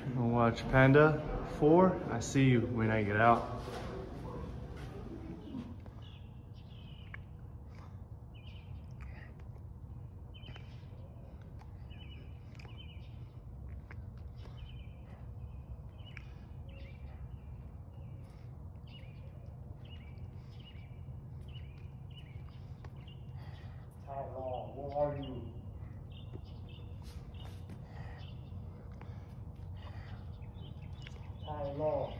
I'll watch Panda 4. I see you when I get out. Tyrone, where are you? Tyrone.